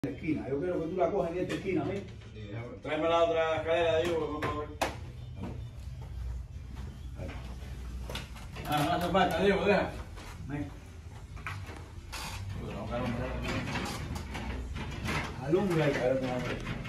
la esquina. Yo quiero que tú la cojas en esta esquina, ¿ves? Sí, tráeme la otra escalera de Diego, por favor. No hace falta, Diego, deja. Ven. Alumbra Alumbra ahí. ahí.